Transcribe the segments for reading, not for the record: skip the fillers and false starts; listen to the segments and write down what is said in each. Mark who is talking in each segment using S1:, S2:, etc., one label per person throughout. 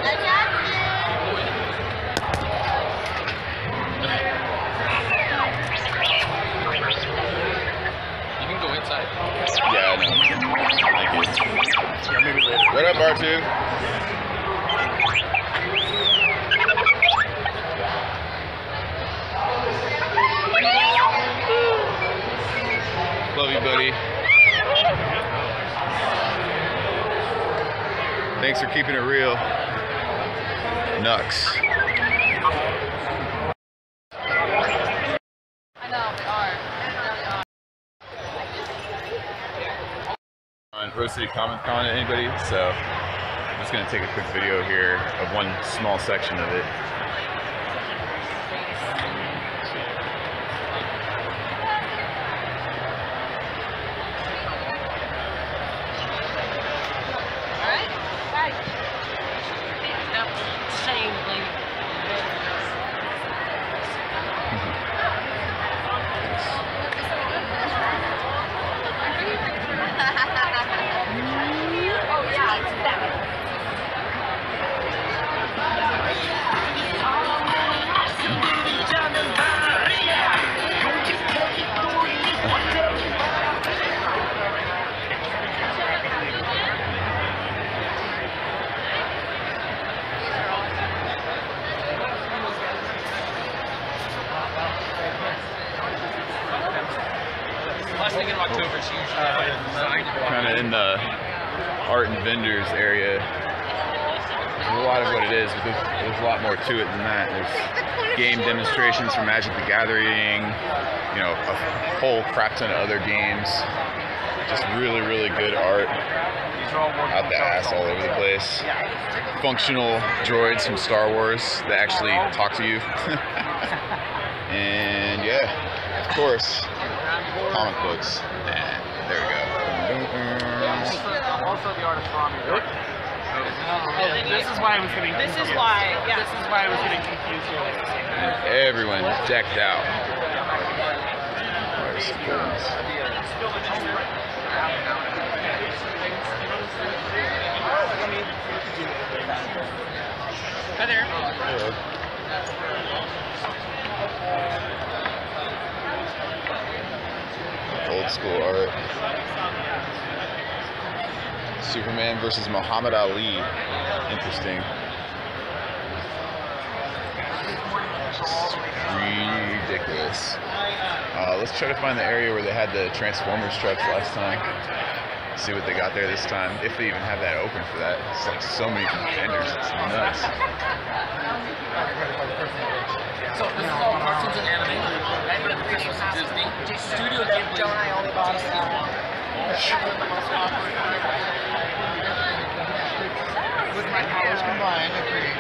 S1: Yeah, I know. Thank you. Yeah, maybe later. What up, R2? Love you, buddy. Thanks for keeping it real. Nux. On Rose City Comic Con, anybody? So I'm just gonna take a quick video here of one small section of it. Kind of in the art and vendors area. There's a lot of what it is, but there's a lot more to it than that. There's game demonstrations for Magic the Gathering, you know, a whole crap ton of other games. Just really, really good art. Out the ass all over the place. Functional droids from Star Wars that actually talk to you. And yeah, of course, comic books. There we go.
S2: Also the art of farming. This is why I was getting confused. This is why I was getting confused.
S1: Everyone decked out.
S2: Hi there.
S1: Hello. Old school art. Superman versus Muhammad Ali. Interesting. Ridiculous. Let's try to find the area where they had the Transformers trucks last time. See what they got there this time. If they even have that open for that. It's like so many contenders. It's nuts.
S2: So this is all cartoons and anime. This was Disney. Studio Ghibli. Joe and I only bought it. With my powers combined, agree.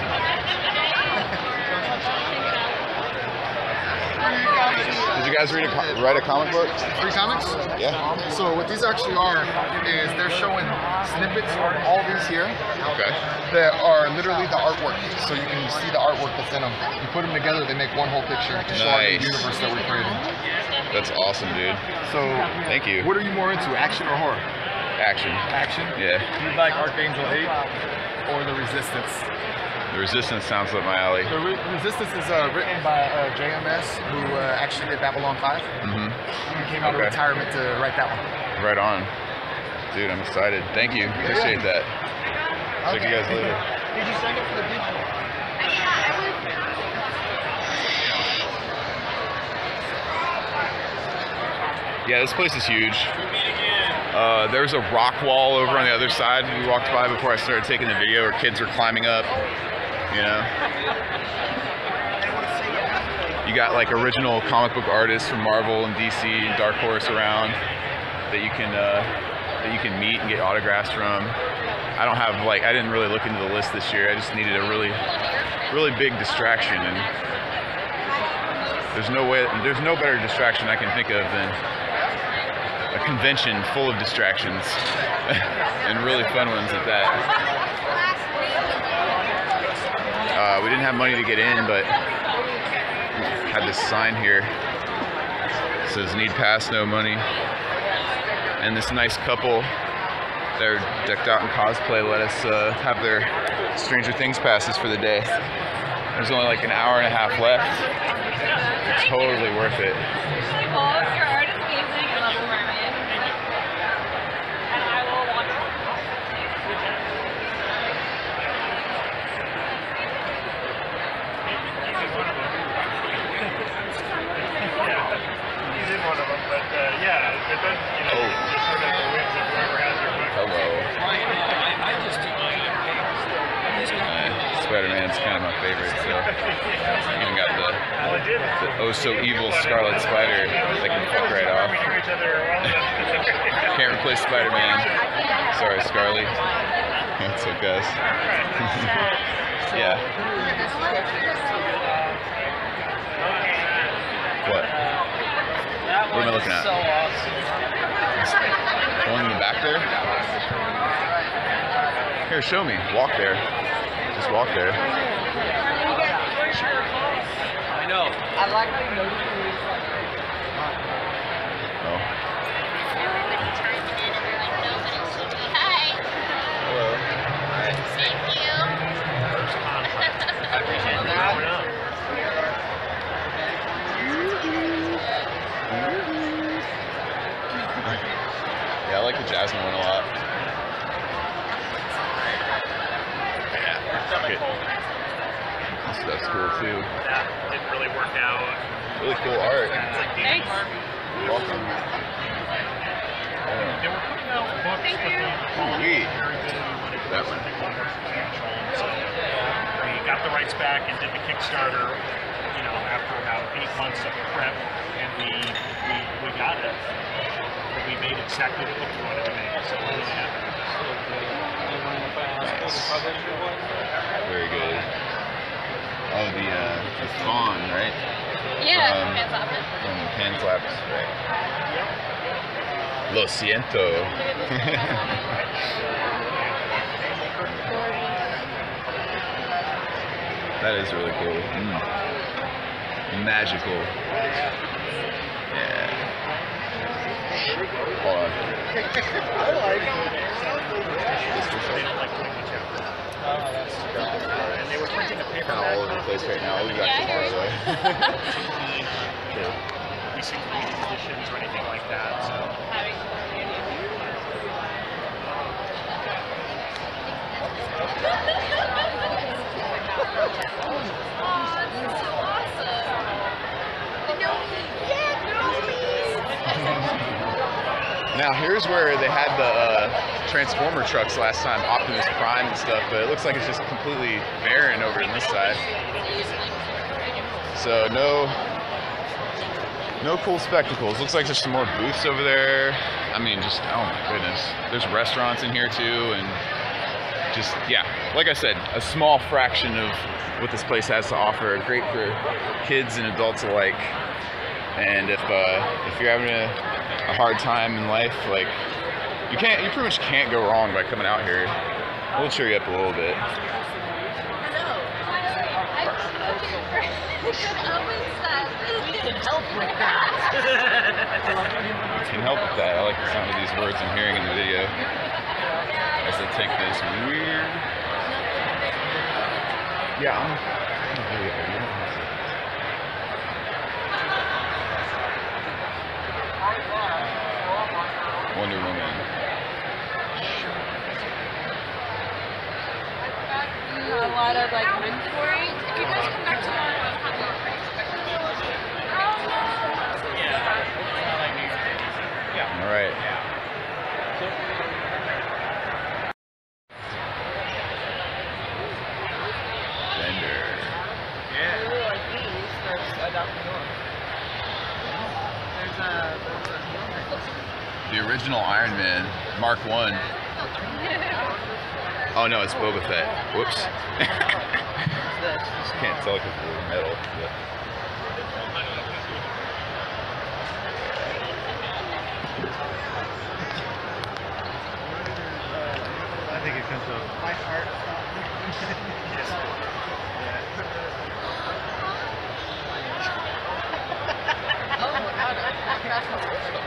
S1: Did you guys write a comic book?
S3: 3 comics?
S1: Yeah.
S3: So what these actually are is they're showing snippets of all these here.
S1: Okay.
S3: That are literally the artwork. So you can see the artwork that's in them. You put them together, they make one whole picture to show our new universe that we're creating.
S1: That's awesome, dude.
S3: So
S1: thank you.
S3: What are you more into, action or horror?
S1: Action.
S3: Action?
S1: Yeah.
S3: Do you like Archangel 8 or The Resistance?
S1: The Resistance sounds like my alley.
S3: The Resistance is written by JMS, who actually did Babylon 5.
S1: Mm-hmm.
S3: He came out of retirement to write that one.
S1: Right on. Dude, I'm excited. Thank you. Appreciate that. Check you guys later.
S3: Did you sign up for the digital?
S1: Yeah, this place is huge. There's a rock wall over on the other side we walked by before I started taking the video where kids were climbing up, you know. You got like original comic book artists from Marvel and DC and Dark Horse around that you can meet and get autographs from. I don't have I didn't really look into the list this year. I just needed a really big distraction, and there's no better distraction I can think of than a convention full of distractions and really fun ones at that. We didn't have money to get in, but had this sign here that says "Need pass, no money," and this nice couple they're decked out in cosplay, let us have their Stranger Things passes for the day. There's only like an hour and a half left. It's totally worth it.
S4: Your art is amazing. I love the mermaid. And I will wander.
S5: He's in one of them, but yeah, it does, you know, just sort of the wins of whoever has your book.
S1: Hello.
S2: I just do
S1: Spider-Man's kind of my favorite, so even got the oh so evil Scarlet Spider that can fuck right off. Can't replace Spider-Man. Sorry, Scarlet. That's okay. Yeah. What? What am I looking at?
S2: So awesome.
S1: The one in the back there? Here, show me. Walk there. Just walk there.
S2: I know.
S4: I like the
S1: Oh. Hello.
S4: Thank you.
S2: I appreciate that.
S1: Yeah, I like the Jasmine one a lot. Yeah, good. This stuff's cool too.
S5: That didn't really work out.
S1: Really cool art.
S4: Thanks.
S1: You're welcome.
S5: They were putting out books, but they
S1: Sweet.
S5: very good. We wanted to do
S1: That one.
S5: something more substantial. So we got the rights back and did the Kickstarter, you know, after about 8 months of prep, and we got it. We made exactly the book we wanted to make, so we're really happy.
S1: Nice. Very good. Oh, the fawn, right?
S4: Yeah,
S1: From Pan Flaps, right? Lo siento. That is really cool. Magical. Yeah. Hold on.
S5: They don't like putting much out. And they were printing a paper
S1: Kind of all over the place right now. I'll be back tomorrow though.
S5: missing editions or anything like that. So.
S1: Now here's where they had the Transformer trucks last time, Optimus Prime and stuff, but it looks like it's just completely barren over on this side. So no cool spectacles. Looks like there's some more booths over there. I mean, just, oh my goodness. There's restaurants in here too, and just, yeah, like I said, a small fraction of what this place has to offer. Great for kids and adults alike. And if you're having a hard time in life, like, you pretty much can't go wrong by coming out here. We'll cheer you up a little bit.
S4: Can help with that.
S1: Can help with that. I like the sound of these words I'm hearing in the video as I take this weird. Yeah, I'm a video. Wonder Woman.
S4: A lot of like inventory. If you guys come back tomorrow, I'll have more
S1: All right. Vendor. The original Iron Man, Mark 1. Oh no, it's Boba Fett. Whoops. Can't tell because of the metal. But.
S5: I think it comes up. My heart. Yes.